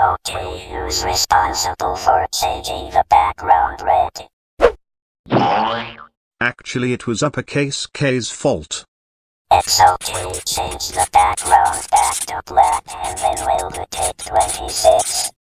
Okay, who's responsible for changing the background red? Actually it was uppercase K's fault. It's okay, change the background back to black and then we'll take 26.